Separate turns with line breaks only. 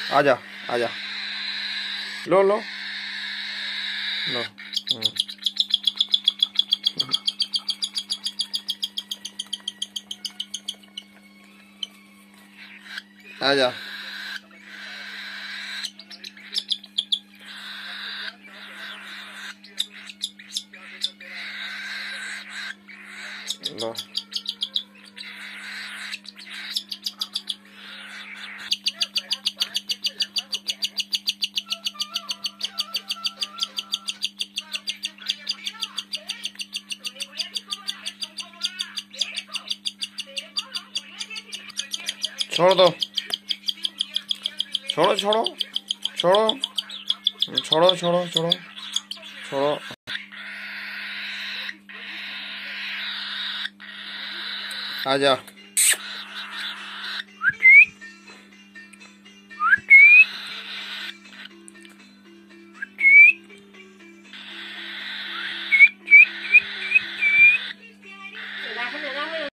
आजा आजा, लो लो लो। आजा लो। छोड़ दो, छोड़ो छोड़ो छोड़ो छोड़ो छोड़ो छोड़ो छोड़ो। आजा।